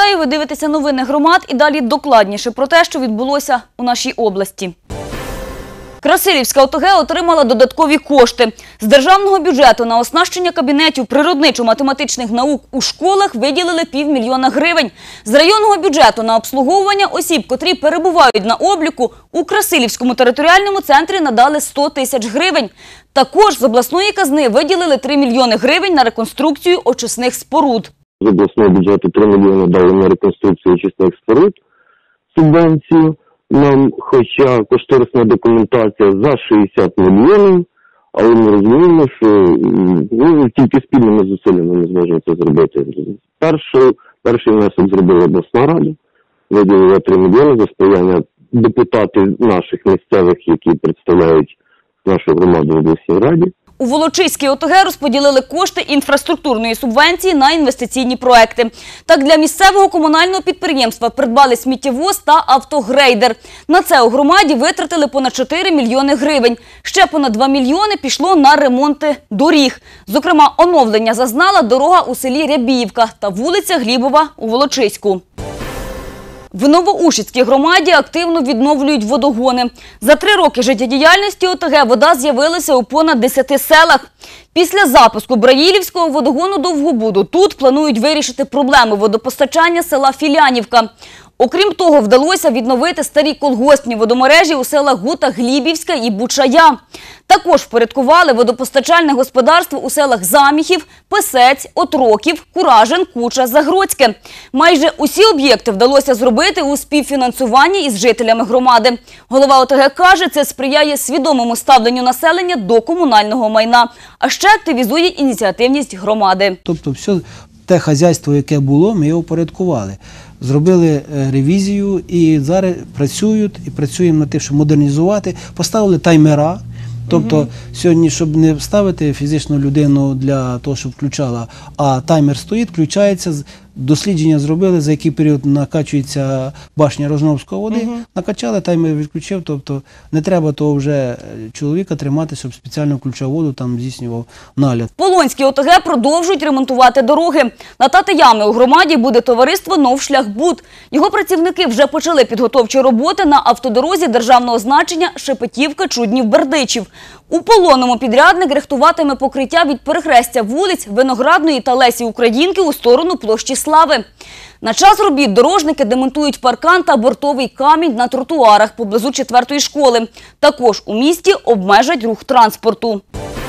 Нагадаю, ви дивитеся новини громад і далі докладніше про те, що відбулося у нашій області. Красилівська ОТГ отримала додаткові кошти. З державного бюджету на оснащення кабінетів природничо-математичних наук у школах виділили 500 000 гривень. З районного бюджету на обслуговування осіб, котрі перебувають на обліку, у Красилівському територіальному центрі надали 100 000 гривень. Також з обласної казни виділили 3 мільйони гривень на реконструкцію очисних споруд. З обласного бюджету 3 мільйони дали на реконструкцію очисних споруд, субвенцію. Нам, хоча кошторисна документація за 60 мільйонів, але ми розуміємо, що тільки спільними зусиллями ми зможемо це зробити. Перший внесок зробила обласна рада, виділила 3 мільйони за сприяння депутатів наших місцевих, які представляють нашу громаду в обласній раді. У Волочиській ОТГ розподілили кошти інфраструктурної субвенції на інвестиційні проекти. Так, для місцевого комунального підприємства придбали сміттєвоз та автогрейдер. На це у громаді витратили понад 4 мільйони гривень. Ще понад 2 мільйони пішло на ремонти доріг. Зокрема, оновлення зазнала дорога у селі Рябіївка та вулиця Глібова у Волочиську. В Новоушицькій громаді активно відновлюють водогони. За 3 роки життєдіяльності ОТГ вода з'явилася у понад 10 селах. Після запуску Браїлівського водогону Довгобуду тут планують вирішити проблеми водопостачання села Філянівка. Окрім того, вдалося відновити старі колгоспні водомережі у селах Гута, Глібівська і Бучая. Також впорядкували водопостачальне господарство у селах Заміхів, Песець, Отроків, Куражин, Куча, Загродське. Майже усі об'єкти вдалося зробити у співфінансуванні із жителями громади. Голова ОТГ каже, це сприяє свідомому ставленню населення до комунального майна, а ще активізує ініціативність громади. Тобто все те хазяйство, яке було, ми його упорядкували. Зробили ревізію і зараз працюємо над тим, щоб модернізувати, поставили таймера. Тобто сьогодні, щоб не ставити фізичну людину для того, щоб включала, а таймер стоїть, включається, дослідження зробили, за який період накачується башня Рожновської води, накачали, таймер відключив, тобто не треба того вже чоловіка тримати, щоб спеціально включав воду, там здійснював нагляд. Полонські ОТГ продовжують ремонтувати дороги. Латати ями у громаді буде товариство «Новшляхбуд». Його працівники вже почали підготовчі роботи на автодорозі державного значення Шепетівка-Чуднів-Бердичів. У Полонному підрядник рихтуватиме покриття від перехрестя вулиць Виноградної та Лесі Українки у сторону площі Слави. На час робіт дорожники демонтують паркан та бортовий камінь на тротуарах поблизу 4-ї школи. Також у місті обмежать рух транспорту.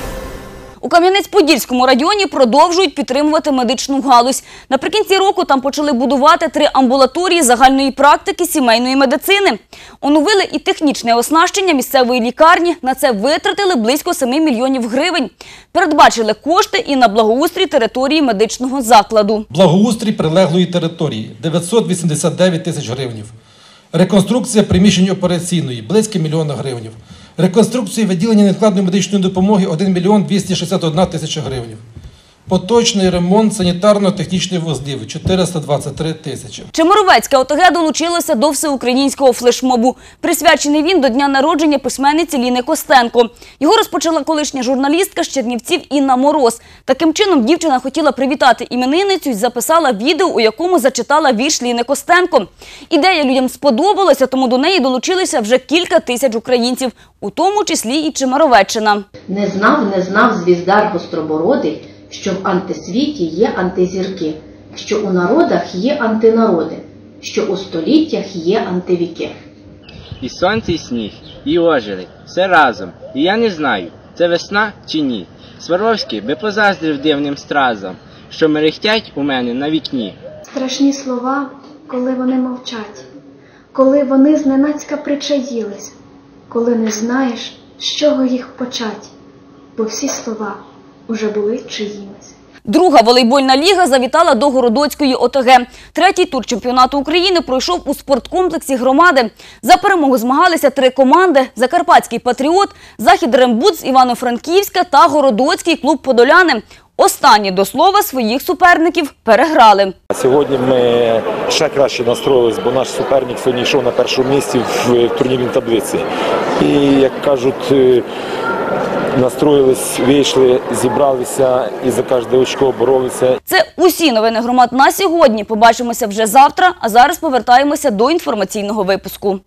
У Кам'янець-Подільському районі продовжують підтримувати медичну галузь. Наприкінці року там почали будувати 3 амбулаторії загальної практики сімейної медицини. Оновили і технічне оснащення місцевої лікарні. На це витратили близько 7 мільйонів гривень. Передбачили кошти і на благоустрій території медичного закладу. Благоустрій прилеглої території – 989 тисяч гривень. Реконструкція приміщень операційної – близько 1 мільйона гривень. Реконструкція відділення невідкладної медичної допомоги – 1 мільйон 261 тисяча гривень. Поточний ремонт санітарно-технічних вузлів – 423 тисячі. Чемеровецьке ОТГ долучилося до всеукраїнського флешмобу. Присвячений він до дня народження письменниці Ліни Костенко. Його розпочала колишня журналістка з Чернівців Інна Мороз. Таким чином, дівчина хотіла привітати іменинницю і записала відео, у якому зачитала вірш Ліни Костенко. Ідея людям сподобалася, тому до неї долучилися вже кілька тисяч українців, у тому числі і Чемеровеччина. Не знав звіздар гостробородий, що в антисвіті є антизірки, що у народах є антинароди, що у століттях є антивіки. І сонце, і сніг, і ожили, все разом, і я не знаю, це весна чи ні. Сваровський би позаздрив дивним стразам, що мерехтять у мене на вікні. Страшні слова, коли вони мовчать, коли вони зненацька причаїлись, коли не знаєш, з чого їх почать, бо всі слова уже були чиїмись. Друга волейбольна ліга завітала до Городоцької ОТГ. 3-й тур чемпіонату України пройшов у спорткомплексі громади. За перемогу змагалися 3 команди – Закарпатський «Патріот», «Захід-Рембуд» з Івано-Франківська та Городоцький клуб «Подоляни». Останні, до слова, своїх суперників переграли. Сьогодні ми ще краще настроїлись, бо наш суперник сьогодні йшов на першому місці в турнірній таблиці. І, як кажуть, настроїлись, вийшли, зібралися і за кожне очко боролися. Це усі новини громад на сьогодні. Побачимося вже завтра, а зараз повертаємося до інформаційного випуску.